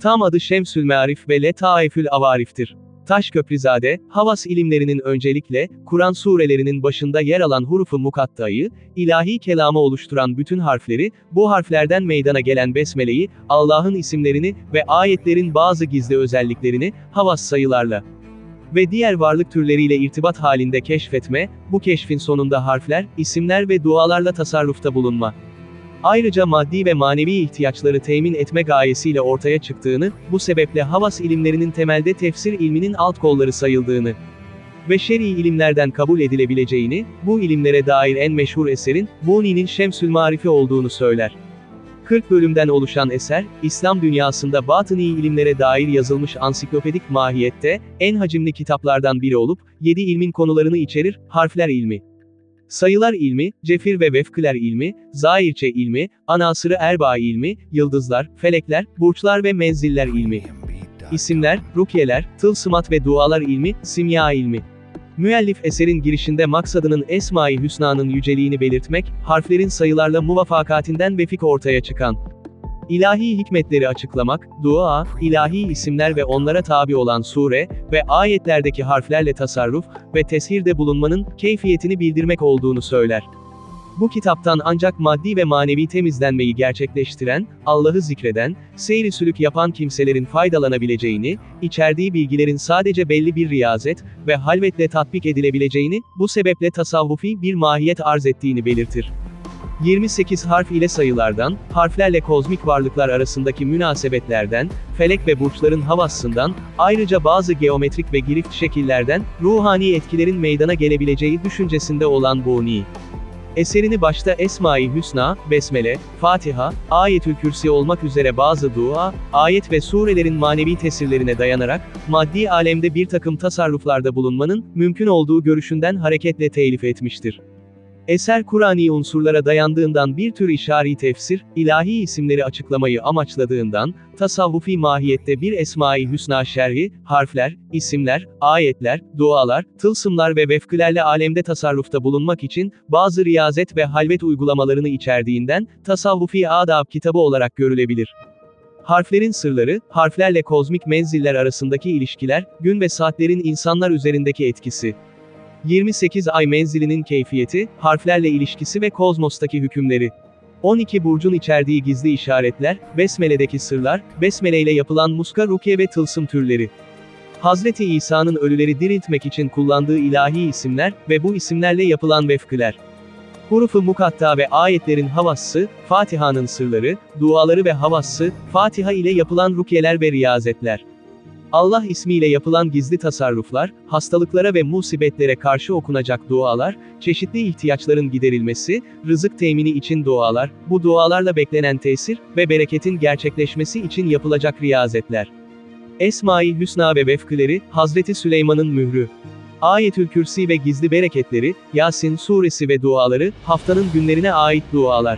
Tam adı Şemsül Mearif ve Letaifül Avarif'tir. Taşköprüzade, Havas ilimlerinin öncelikle, Kur'an surelerinin başında yer alan hurufu mukattayı, ilahi kelamı oluşturan bütün harfleri, bu harflerden meydana gelen besmeleyi, Allah'ın isimlerini ve ayetlerin bazı gizli özelliklerini, havas sayılarla ve diğer varlık türleriyle irtibat halinde keşfetme, bu keşfin sonunda harfler, isimler ve dualarla tasarrufta bulunma. Ayrıca maddi ve manevi ihtiyaçları temin etme gayesiyle ortaya çıktığını, bu sebeple havas ilimlerinin temelde tefsir ilminin alt kolları sayıldığını ve şer'i ilimlerden kabul edilebileceğini, bu ilimlere dair en meşhur eserin, Buni'nin Şemsül Marifi olduğunu söyler. 40 bölümden oluşan eser, İslam dünyasında batıni ilimlere dair yazılmış ansiklopedik mahiyette, en hacimli kitaplardan biri olup, 7 ilmin konularını içerir: harfler ilmi, sayılar ilmi, cefir ve vefkler ilmi, zahirçe ilmi, anasırı erba ilmi, yıldızlar, felekler, burçlar ve menziller ilmi, isimler, rukiyeler, tılsımat ve dualar ilmi, simya ilmi. Müellif eserin girişinde maksadının Esma-i Hüsna'nın yüceliğini belirtmek, harflerin sayılarla muvafakatinden vefik ortaya çıkan ilahi hikmetleri açıklamak, dua, ilahi isimler ve onlara tabi olan sure ve ayetlerdeki harflerle tasarruf ve teshirde bulunmanın keyfiyetini bildirmek olduğunu söyler. Bu kitaptan ancak maddi ve manevi temizlenmeyi gerçekleştiren, Allah'ı zikreden, seyri sülük yapan kimselerin faydalanabileceğini, içerdiği bilgilerin sadece belli bir riyazet ve halvetle tatbik edilebileceğini, bu sebeple tasavvufi bir mahiyet arz ettiğini belirtir. 28 harf ile sayılardan, harflerle kozmik varlıklar arasındaki münasebetlerden, felek ve burçların havasından, ayrıca bazı geometrik ve girift şekillerden, ruhani etkilerin meydana gelebileceği düşüncesinde olan Buni, eserini başta Esma-i Hüsna, Besmele, Fatiha, Ayetül Kürsi olmak üzere bazı dua, ayet ve surelerin manevi tesirlerine dayanarak, maddi alemde bir takım tasarruflarda bulunmanın, mümkün olduğu görüşünden hareketle telif etmiştir. Eser Kur'ani unsurlara dayandığından bir tür işari tefsir, ilahi isimleri açıklamayı amaçladığından, tasavvufi mahiyette bir Esma-i Hüsna şerhi, harfler, isimler, ayetler, dualar, tılsımlar ve vefklerle alemde tasarrufta bulunmak için, bazı riyazet ve halvet uygulamalarını içerdiğinden, tasavvufi adab kitabı olarak görülebilir. Harflerin sırları, harflerle kozmik menziller arasındaki ilişkiler, gün ve saatlerin insanlar üzerindeki etkisi, 28 ay menzilinin keyfiyeti, harflerle ilişkisi ve kozmostaki hükümleri. 12 burcun içerdiği gizli işaretler, Besmele'deki sırlar, Besmele ile yapılan muska rukiye ve tılsım türleri. Hazreti İsa'nın ölüleri diriltmek için kullandığı ilahi isimler ve bu isimlerle yapılan vefkler. Hurufu mukatta ve ayetlerin havası, Fatiha'nın sırları, duaları ve havası, Fatiha ile yapılan rukiyeler ve riyazetler. Allah ismiyle yapılan gizli tasarruflar, hastalıklara ve musibetlere karşı okunacak dualar, çeşitli ihtiyaçların giderilmesi, rızık temini için dualar, bu dualarla beklenen tesir ve bereketin gerçekleşmesi için yapılacak riyazetler. Esma-i Hüsna ve vefkleri, Hazreti Süleyman'ın mührü. Ayetül Kürsi ve gizli bereketleri, Yasin suresi ve duaları, haftanın günlerine ait dualar.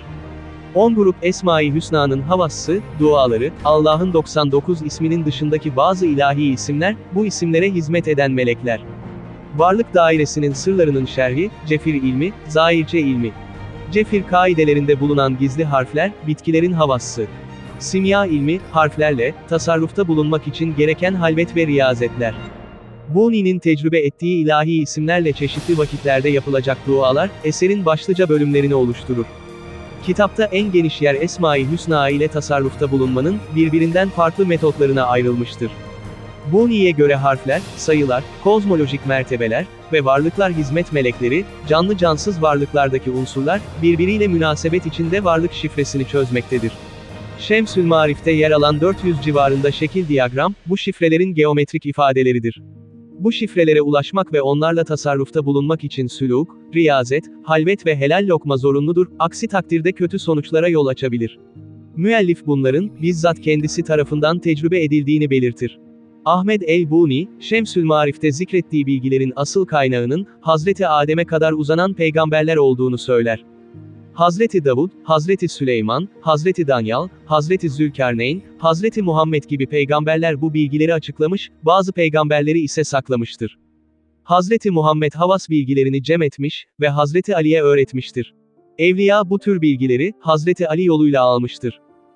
10 grup Esma-i Hüsna'nın havası, duaları, Allah'ın 99 isminin dışındaki bazı ilahi isimler, bu isimlere hizmet eden melekler. Varlık dairesinin sırlarının şerhi, cefir ilmi, zahirçe ilmi. Cefir kaidelerinde bulunan gizli harfler, bitkilerin havası. Simya ilmi, harflerle, tasarrufta bulunmak için gereken halvet ve riyazetler. Buni'nin tecrübe ettiği ilahi isimlerle çeşitli vakitlerde yapılacak dualar, eserin başlıca bölümlerini oluşturur. Kitapta en geniş yer Esma-i Hüsna ile tasarrufta bulunmanın, birbirinden farklı metotlarına ayrılmıştır. Buni'ye göre harfler, sayılar, kozmolojik mertebeler ve varlıklar hizmet melekleri, canlı cansız varlıklardaki unsurlar, birbiriyle münasebet içinde varlık şifresini çözmektedir. Şemsül Marif'te yer alan 400 civarında şekil diyagram, bu şifrelerin geometrik ifadeleridir. Bu şifrelere ulaşmak ve onlarla tasarrufta bulunmak için sülûk, riyazet, halvet ve helal lokma zorunludur, aksi takdirde kötü sonuçlara yol açabilir. Müellif bunların, bizzat kendisi tarafından tecrübe edildiğini belirtir. Ahmed el-Buni, Şemsül Marif'te zikrettiği bilgilerin asıl kaynağının, Hazreti Adem'e kadar uzanan peygamberler olduğunu söyler. Hazreti Davud, Hazreti Süleyman, Hazreti Danyal, Hazreti Zülkarneyn, Hazreti Muhammed gibi peygamberler bu bilgileri açıklamış, bazı peygamberleri ise saklamıştır. Hazreti Muhammed havas bilgilerini cem etmiş ve Hazreti Ali'ye öğretmiştir. Evliya bu tür bilgileri, Hazreti Ali yoluyla almıştır.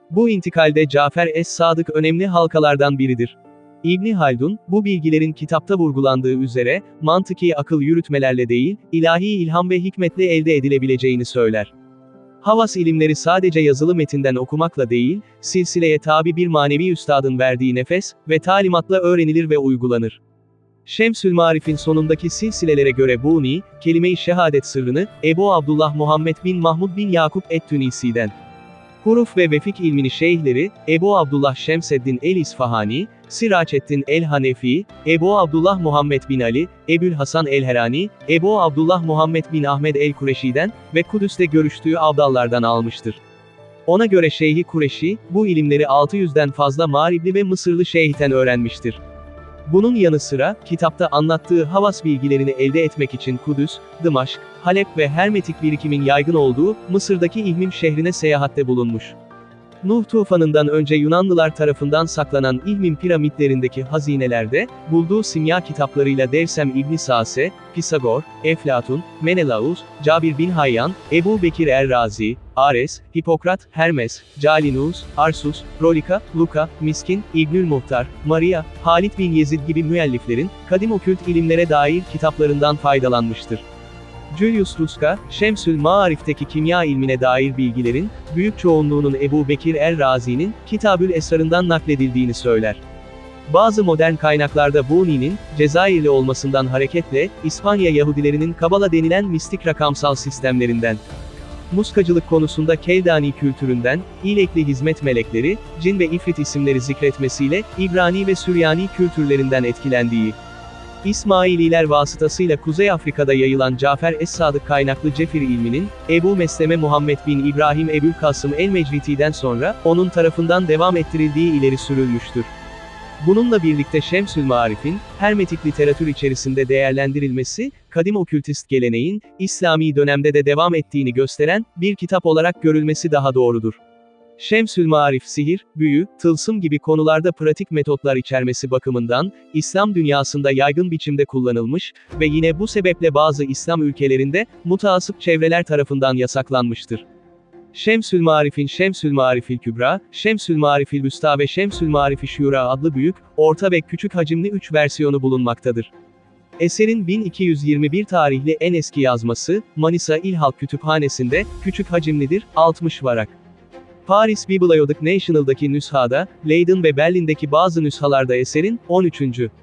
Bu intikalde Cafer es-Sadık önemli halkalardan biridir. İbni Haldun, bu bilgilerin kitapta vurgulandığı üzere, mantıki akıl yürütmelerle değil, ilahi ilham ve hikmetle elde edilebileceğini söyler. Havas ilimleri sadece yazılı metinden okumakla değil, silsileye tabi bir manevi üstadın verdiği nefes ve talimatla öğrenilir ve uygulanır. Şemsül Marif'in sonundaki silsilelere göre Buni, kelime-i şehadet sırrını, Ebu Abdullah Muhammed bin Mahmud bin Yakup et-Tünisi'den, huruf ve vefik ilmini şeyhleri, Ebu Abdullah Şemseddin el-İsfahani, Siraçeddin el-Hanefi, Ebu Abdullah Muhammed bin Ali, Ebül Hasan el-Herani, Ebu Abdullah Muhammed bin Ahmed el-Kureşi'den ve Kudüs'te görüştüğü abdallardan almıştır. Ona göre Şeyhi Kureşi, bu ilimleri 600'den fazla Mağribli ve Mısırlı şeyhten öğrenmiştir. Bunun yanı sıra, kitapta anlattığı havas bilgilerini elde etmek için Kudüs, Dımaşk, Halep ve hermetik birikimin yaygın olduğu, Mısır'daki İhmim şehrine seyahatte bulunmuş. Nuh tufanından önce Yunanlılar tarafından saklanan İhmim piramitlerindeki hazinelerde, bulduğu simya kitaplarıyla Devsem İbni Sase, Pisagor, Eflatun, Menelaus, Cabir bin Hayyan, Ebu Bekir er-Razi, Ares, Hipokrat, Hermes, Calinus, Arsus, Rolika, Luka, Miskin, İbnül Muhtar, Maria, Halid bin Yezid gibi müelliflerin, kadim okült ilimlere dair kitaplarından faydalanmıştır. Julius Ruska, Şemsül Maarif'teki kimya ilmine dair bilgilerin, büyük çoğunluğunun Ebu Bekir er-Razi'nin, Kitabül Esrar'ından nakledildiğini söyler. Bazı modern kaynaklarda Buni'nin, Cezayirli olmasından hareketle, İspanya Yahudilerinin Kabala denilen mistik rakamsal sistemlerinden, muskacılık konusunda Keldani kültüründen, İlekli hizmet melekleri, cin ve ifrit isimleri zikretmesiyle, İbrani ve Süryani kültürlerinden etkilendiği, İsmaililer vasıtasıyla Kuzey Afrika'da yayılan Cafer es-Sadık kaynaklı Cefir ilminin, Ebu Mesleme Muhammed bin İbrahim Ebül Kasım el-Mecriti'den sonra, onun tarafından devam ettirildiği ileri sürülmüştür. Bununla birlikte Şemsül Marif'in, hermetik literatür içerisinde değerlendirilmesi, kadim okültist geleneğin, İslami dönemde de devam ettiğini gösteren, bir kitap olarak görülmesi daha doğrudur. Şemsül Marif sihir, büyü, tılsım gibi konularda pratik metotlar içermesi bakımından, İslam dünyasında yaygın biçimde kullanılmış ve yine bu sebeple bazı İslam ülkelerinde, mutaasıp çevreler tarafından yasaklanmıştır. Şemsül Marif'in Şemsül Marifil Kübra, Şemsül Marifil Vüsta ve Şemsül Marifi Şura adlı büyük, orta ve küçük hacimli 3 versiyonu bulunmaktadır. Eserin 1221 tarihli en eski yazması, Manisa İl Halk Kütüphanesi'nde, küçük hacimlidir, 60 varak. Paris Bibliothéque National'daki nüshada, Leiden ve Berlin'deki bazı nüshalarda eserin, 13.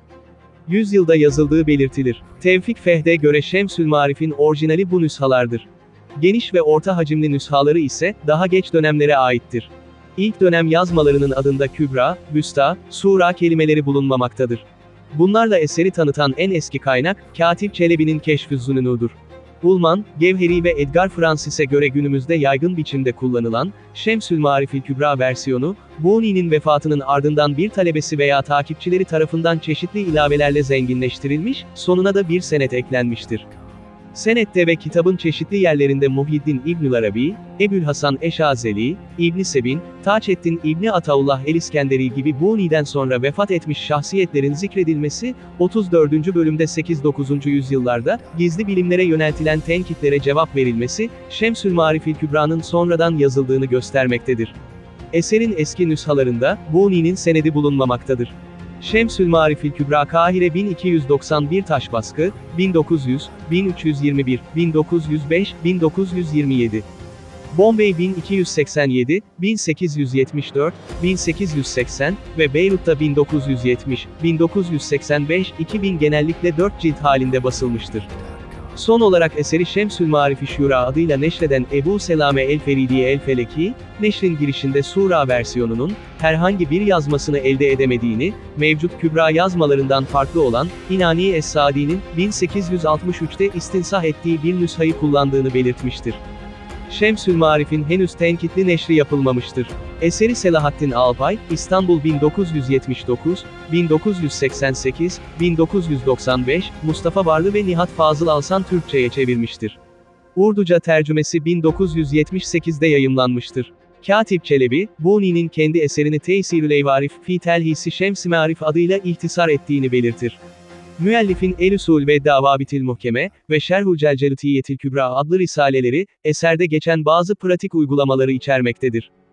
yüzyılda yazıldığı belirtilir. Tevfik Fehd'e göre Şemsül Marif'in orijinali bu nüshalardır. Geniş ve orta hacimli nüshaları ise, daha geç dönemlere aittir. İlk dönem yazmalarının adında Kübra, Büsta, Sura kelimeleri bulunmamaktadır. Bunlarla eseri tanıtan en eski kaynak, Katip Çelebi'nin Keşf-ü Zünûn'udur. Ullmann, Gevheri ve Edgar Francis'e göre günümüzde yaygın biçimde kullanılan, Şemsül Marifil Kübra versiyonu, Buni'nin vefatının ardından bir talebesi veya takipçileri tarafından çeşitli ilavelerle zenginleştirilmiş, sonuna da bir senet eklenmiştir. Senette ve kitabın çeşitli yerlerinde Muhyiddin İbnül Arabi, Ebül Hasan Eşazeli, İbn Sebin, Taçeddin İbni Ataullah el-İskenderi gibi Buni'den sonra vefat etmiş şahsiyetlerin zikredilmesi, 34. bölümde 8-9. yüzyıllarda, gizli bilimlere yöneltilen tenkitlere cevap verilmesi, Şemsül Marifil Kübra'nın sonradan yazıldığını göstermektedir. Eserin eski nüshalarında, Buni'nin senedi bulunmamaktadır. Şemsül Marifil Kübra Kahire 1291 taş baskı, 1900, 1321, 1905, 1927. Bombay 1287, 1874, 1880 ve Beyrut'ta 1970, 1985, 2000 genellikle 4 cilt halinde basılmıştır. Son olarak eseri Şemsül Marifi Şura adıyla neşreden Ebu Selame el-Feridiye el-Feleki, neşrin girişinde Sura versiyonunun, herhangi bir yazmasını elde edemediğini, mevcut Kübra yazmalarından farklı olan, İnani Es-Sadi'nin, 1863'te istinsah ettiği bir nüshayı kullandığını belirtmiştir. Şemsül Marif'in henüz tenkitli neşri yapılmamıştır. Eseri Selahattin Alpay, İstanbul 1979, 1988, 1995, Mustafa Varlı ve Nihat Fazıl Alsan Türkçe'ye çevirmiştir. Urduca tercümesi 1978'de yayımlanmıştır. Katip Çelebi, Buni'nin kendi eserini Teysirül Eyvarif fi Telhisi Şems-i Marif adıyla ihtisar ettiğini belirtir. Müellifin El-Usul ve Davabitil Muhkeme ve Şerhul Celcelutiyetil Kübra adlı risaleleri, eserde geçen bazı pratik uygulamaları içermektedir.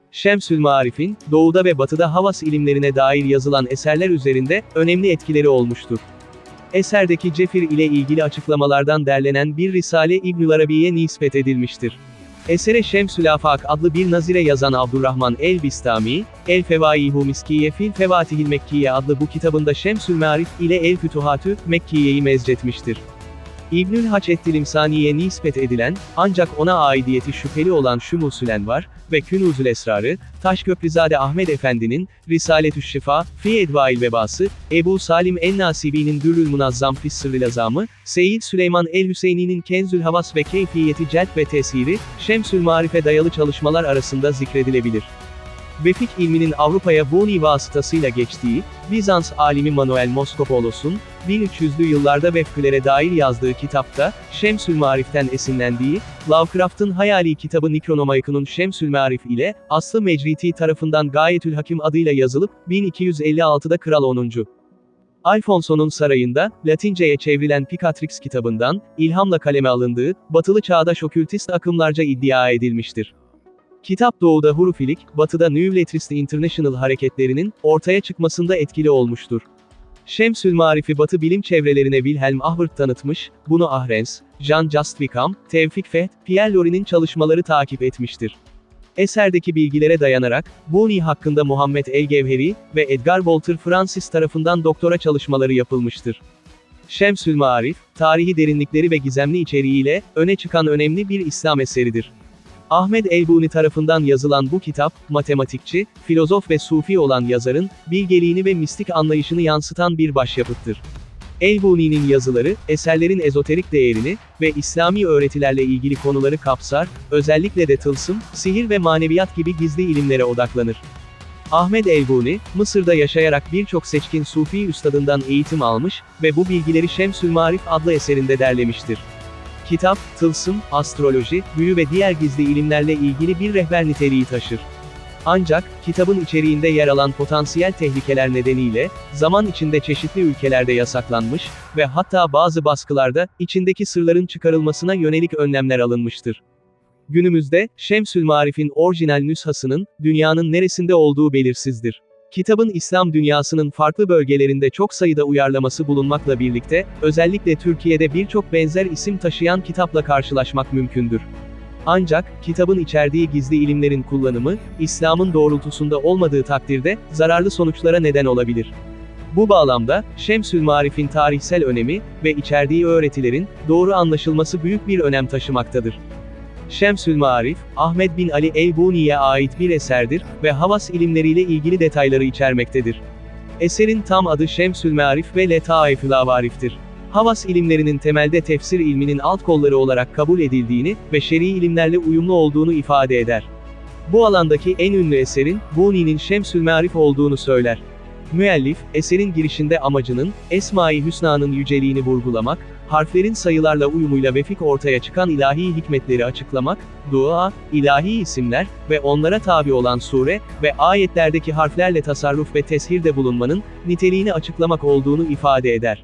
Şemsül Maarif'in, doğuda ve batıda havas ilimlerine dair yazılan eserler üzerinde, önemli etkileri olmuştur. Eserdeki Cefir ile ilgili açıklamalardan derlenen bir risale İbnül Arabi'ye nispet edilmiştir. Esere Şemsül Afak adlı bir nazire yazan Abdurrahman el-Bistami, El-Fevaihu Miskiye fil Fevatihil Mekkiye adlı bu kitabında Şemsül Maarif ile El-Fütuhatü Mekkiye'yi mezcetmiştir. İbnül Haç Ettilimsani'ye nispet edilen, ancak ona aidiyeti şüpheli olan Şumusül Envar ve Künûzül Esrarı, Taşköprüzade Ahmed Efendi'nin, Risaletü'ş Şifa, Fi Edvail Vebası, Ebu Salim en-Nasibi'nin Dürrül Munazzam Fis Sırril Azamı, Seyyid Süleyman el-Hüseyni'nin Kenzül Havas ve Keyfiyeti Celb ve Tesiri, Şemsül Maarif'e dayalı çalışmalar arasında zikredilebilir. Vefik ilminin Avrupa'ya Buni vasıtasıyla geçtiği, Bizans alimi Manuel Moskopolos'un, 1300'lü yıllarda vefkülere dair yazdığı kitapta, Şemsül Maarif'ten esinlendiği, Lovecraft'ın hayali kitabı Necronomicon'un Şemsül Maarif ile, Aslı Mecriti tarafından Gayetül Hakim adıyla yazılıp, 1256'da Kral 10. Alfonso'nun sarayında, Latinceye çevrilen Picatrix kitabından, ilhamla kaleme alındığı, batılı çağdaş okültist akımlarca iddia edilmiştir. Kitap doğuda hurufilik, batıda New Letrist International hareketlerinin, ortaya çıkmasında etkili olmuştur. Şemsül Maarif'i batı bilim çevrelerine Wilhelm Ahwert tanıtmış, bunu Ahrens, Jean-Just Wickham, Tevfik Fehd, Pierre Lory'nin çalışmaları takip etmiştir. Eserdeki bilgilere dayanarak, Buni hakkında Muhammed el-Gevheri ve Edgar Walter Francis tarafından doktora çalışmaları yapılmıştır. Şemsül Maarif, tarihi derinlikleri ve gizemli içeriğiyle, öne çıkan önemli bir İslam eseridir. Ahmed el-Buni tarafından yazılan bu kitap, matematikçi, filozof ve sufi olan yazarın, bilgeliğini ve mistik anlayışını yansıtan bir başyapıttır. El-Buni'nin yazıları, eserlerin ezoterik değerini ve İslami öğretilerle ilgili konuları kapsar, özellikle de tılsım, sihir ve maneviyat gibi gizli ilimlere odaklanır. Ahmed el-Buni, Mısır'da yaşayarak birçok seçkin sufi üstadından eğitim almış ve bu bilgileri Şemsül Maarif adlı eserinde derlemiştir. Kitap, tılsım, astroloji, büyü ve diğer gizli ilimlerle ilgili bir rehber niteliği taşır. Ancak, kitabın içeriğinde yer alan potansiyel tehlikeler nedeniyle, zaman içinde çeşitli ülkelerde yasaklanmış ve hatta bazı baskılarda, içindeki sırların çıkarılmasına yönelik önlemler alınmıştır. Günümüzde, Şemsül Maarif'in orijinal nüshasının, dünyanın neresinde olduğu belirsizdir. Kitabın İslam dünyasının farklı bölgelerinde çok sayıda uyarlaması bulunmakla birlikte, özellikle Türkiye'de birçok benzer isim taşıyan kitapla karşılaşmak mümkündür. Ancak, kitabın içerdiği gizli ilimlerin kullanımı, İslam'ın doğrultusunda olmadığı takdirde, zararlı sonuçlara neden olabilir. Bu bağlamda, Şemsül Maarif'in tarihsel önemi ve içerdiği öğretilerin, doğru anlaşılması büyük bir önem taşımaktadır. Şemsül Maarif, Ahmed bin Ali el-Buni'ye ait bir eserdir ve havas ilimleriyle ilgili detayları içermektedir. Eserin tam adı Şemsül Maarif ve Letaifül Avarif'tir. Havas ilimlerinin temelde tefsir ilminin alt kolları olarak kabul edildiğini ve şer'i ilimlerle uyumlu olduğunu ifade eder. Bu alandaki en ünlü eserin, Buni'nin Şemsül Maarif olduğunu söyler. Müellif, eserin girişinde amacının, Esma-i Hüsna'nın yüceliğini vurgulamak, harflerin sayılarla uyumuyla vefik ortaya çıkan ilahi hikmetleri açıklamak, dua, ilahi isimler ve onlara tabi olan sure ve ayetlerdeki harflerle tasarruf ve teshirde bulunmanın, niteliğini açıklamak olduğunu ifade eder.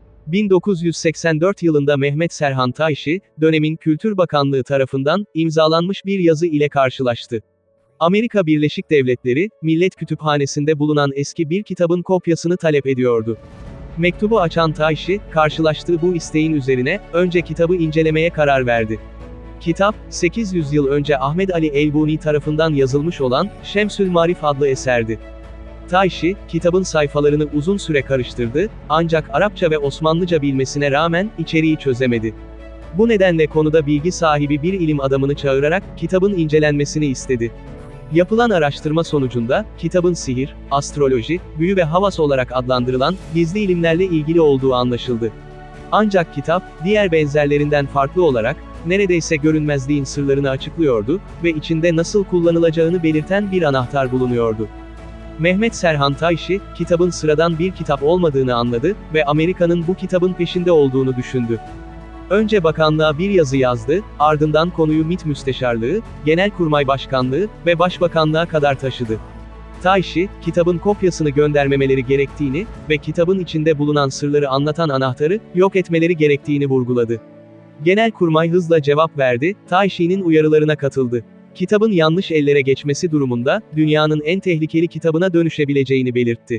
1984 yılında Mehmet Serhan Tayşi, dönemin Kültür Bakanlığı tarafından, imzalanmış bir yazı ile karşılaştı. Amerika Birleşik Devletleri, Millet Kütüphanesi'nde bulunan eski bir kitabın kopyasını talep ediyordu. Mektubu açan Tayşi, karşılaştığı bu isteğin üzerine, önce kitabı incelemeye karar verdi. Kitap, 800 yıl önce Ahmed Ali el-Buni tarafından yazılmış olan, Şemsül Maarif adlı eserdi. Tayşi, kitabın sayfalarını uzun süre karıştırdı, ancak Arapça ve Osmanlıca bilmesine rağmen, içeriği çözemedi. Bu nedenle konuda bilgi sahibi bir ilim adamını çağırarak, kitabın incelenmesini istedi. Yapılan araştırma sonucunda, kitabın sihir, astroloji, büyü ve havas olarak adlandırılan, gizli ilimlerle ilgili olduğu anlaşıldı. Ancak kitap, diğer benzerlerinden farklı olarak, neredeyse görünmezliğin sırlarını açıklıyordu ve içinde nasıl kullanılacağını belirten bir anahtar bulunuyordu. Mehmet Serhan Tayşi, kitabın sıradan bir kitap olmadığını anladı ve Amerika'nın bu kitabın peşinde olduğunu düşündü. Önce bakanlığa bir yazı yazdı, ardından konuyu MİT Müsteşarlığı, Genelkurmay Başkanlığı ve Başbakanlığa kadar taşıdı. Tayşi, kitabın kopyasını göndermemeleri gerektiğini ve kitabın içinde bulunan sırları anlatan anahtarı, yok etmeleri gerektiğini vurguladı. Genelkurmay hızla cevap verdi, Tayşi'nin uyarılarına katıldı. Kitabın yanlış ellere geçmesi durumunda, dünyanın en tehlikeli kitabına dönüşebileceğini belirtti.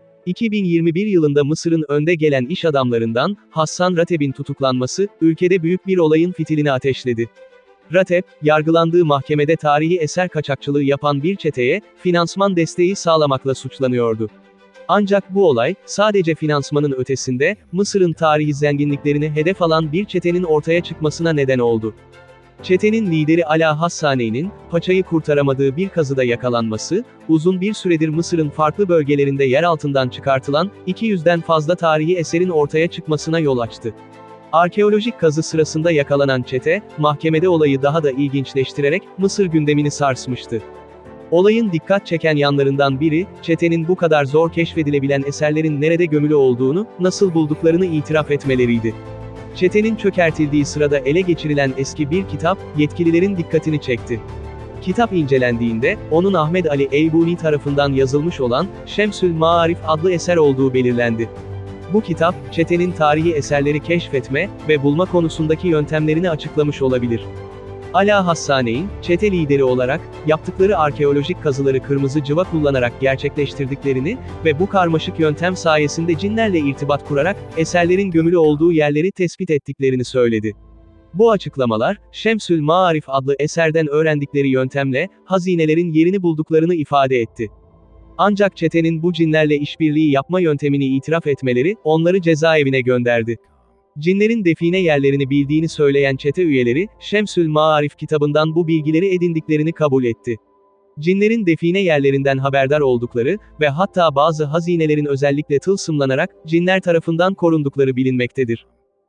2021 yılında Mısır'ın önde gelen iş adamlarından, Hassan Rateb'in tutuklanması, ülkede büyük bir olayın fitilini ateşledi. Rateb, yargılandığı mahkemede tarihi eser kaçakçılığı yapan bir çeteye, finansman desteği sağlamakla suçlanıyordu. Ancak bu olay, sadece finansmanın ötesinde, Mısır'ın tarihi zenginliklerini hedef alan bir çetenin ortaya çıkmasına neden oldu. Çetenin lideri Ala Hassane'nin, paçayı kurtaramadığı bir kazıda yakalanması, uzun bir süredir Mısır'ın farklı bölgelerinde yer altından çıkartılan, 200'den fazla tarihi eserin ortaya çıkmasına yol açtı. Arkeolojik kazı sırasında yakalanan çete, mahkemede olayı daha da ilginçleştirerek, Mısır gündemini sarsmıştı. Olayın dikkat çeken yanlarından biri, çetenin bu kadar zor keşfedilebilen eserlerin nerede gömülü olduğunu, nasıl bulduklarını itiraf etmeleriydi. Çetenin çökertildiği sırada ele geçirilen eski bir kitap, yetkililerin dikkatini çekti. Kitap incelendiğinde, onun Ahmed Ali Eybuni tarafından yazılmış olan, Şemsül Maarif adlı eser olduğu belirlendi. Bu kitap, çetenin tarihi eserleri keşfetme ve bulma konusundaki yöntemlerini açıklamış olabilir. Ala Hassane'in, çete lideri olarak, yaptıkları arkeolojik kazıları kırmızı cıva kullanarak gerçekleştirdiklerini ve bu karmaşık yöntem sayesinde cinlerle irtibat kurarak, eserlerin gömülü olduğu yerleri tespit ettiklerini söyledi. Bu açıklamalar, Şemsül Maarif adlı eserden öğrendikleri yöntemle, hazinelerin yerini bulduklarını ifade etti. Ancak çetenin bu cinlerle işbirliği yapma yöntemini itiraf etmeleri, onları cezaevine gönderdi. Cinlerin define yerlerini bildiğini söyleyen çete üyeleri, Şemsül Maarif kitabından bu bilgileri edindiklerini kabul etti. Cinlerin define yerlerinden haberdar oldukları ve hatta bazı hazinelerin özellikle tılsımlanarak, cinler tarafından korundukları bilinmektedir.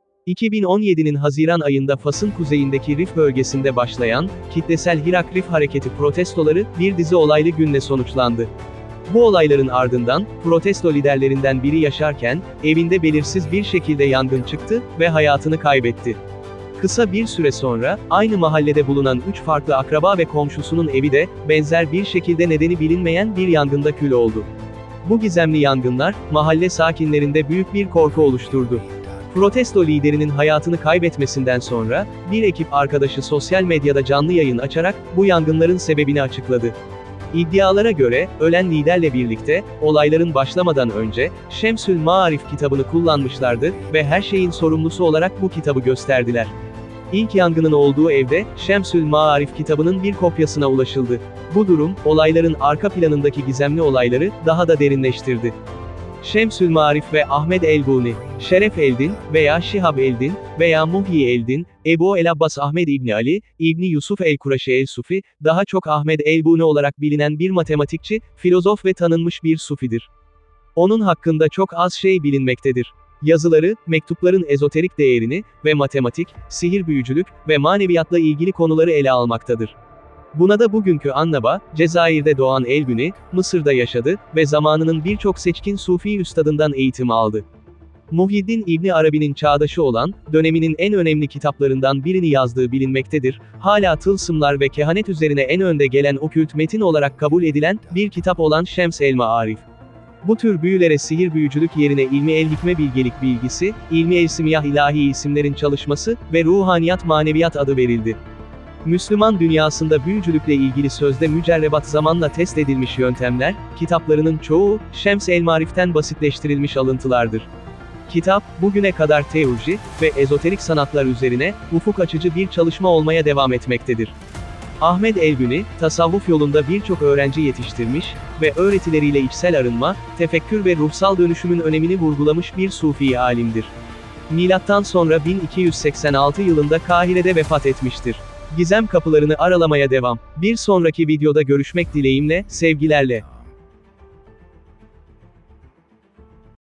2017'nin Haziran ayında Fas'ın kuzeyindeki Rif bölgesinde başlayan, kitlesel Hirak Rif hareketi protestoları, bir dizi olaylı günle sonuçlandı. Bu olayların ardından, protesto liderlerinden biri yaşarken, evinde belirsiz bir şekilde yangın çıktı ve hayatını kaybetti. Kısa bir süre sonra, aynı mahallede bulunan 3 farklı akraba ve komşusunun evi de, benzer bir şekilde nedeni bilinmeyen bir yangında kül oldu. Bu gizemli yangınlar, mahalle sakinlerinde büyük bir korku oluşturdu. Protesto liderinin hayatını kaybetmesinden sonra, bir ekip arkadaşı sosyal medyada canlı yayın açarak, bu yangınların sebebini açıkladı. İddialara göre, ölen liderle birlikte, olayların başlamadan önce, Şemsül Maarif kitabını kullanmışlardı ve her şeyin sorumlusu olarak bu kitabı gösterdiler. İlk yangının olduğu evde, Şemsül Maarif kitabının bir kopyasına ulaşıldı. Bu durum, olayların arka planındaki gizemli olayları, daha da derinleştirdi. Şemsül Maarif ve Ahmed Elbuni, Şeref Eldin veya Şihab Eldin veya Muhyi Eldin, Ebu el-Abbas Ahmed İbni Ali, İbni Yusuf el-Kureşi el-Sufi, daha çok Ahmed Elbuni olarak bilinen bir matematikçi, filozof ve tanınmış bir sufidir. Onun hakkında çok az şey bilinmektedir. Yazıları, mektupların ezoterik değerini ve matematik, sihir büyücülük ve maneviyatla ilgili konuları ele almaktadır. Buna da bugünkü Annaba, Cezayir'de doğan Elbuni, Mısır'da yaşadı ve zamanının birçok seçkin Sufi üstadından eğitim aldı. Muhyiddin İbni Arabi'nin çağdaşı olan, döneminin en önemli kitaplarından birini yazdığı bilinmektedir, hala tılsımlar ve kehanet üzerine en önde gelen okült metin olarak kabul edilen, bir kitap olan Şems el-Maarif. Bu tür büyülere sihir büyücülük yerine ilmi el-hikme bilgelik bilgisi, ilmi el-simyah ilahi isimlerin çalışması ve ruhaniyat maneviyat adı verildi. Müslüman dünyasında büyücülükle ilgili sözde mücerrebat zamanla test edilmiş yöntemler, kitaplarının çoğu, Şems el-Maarif'ten basitleştirilmiş alıntılardır. Kitap, bugüne kadar teoloji ve ezoterik sanatlar üzerine, ufuk açıcı bir çalışma olmaya devam etmektedir. Ahmed Elbuni, tasavvuf yolunda birçok öğrenci yetiştirmiş ve öğretileriyle içsel arınma, tefekkür ve ruhsal dönüşümün önemini vurgulamış bir Sufi alimdir. Milattan sonra 1286 yılında Kahire'de vefat etmiştir. Gizem kapılarını aralamaya devam. Bir sonraki videoda görüşmek dileğimle, sevgilerle.